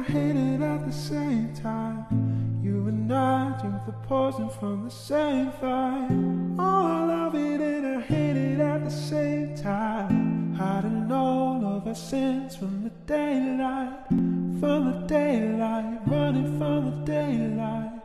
hate it at the same time. You and I drink the poison from the same fire. Oh, I love it and I hate it at the same time. Hiding all of our sins from the daylight, running from the daylight.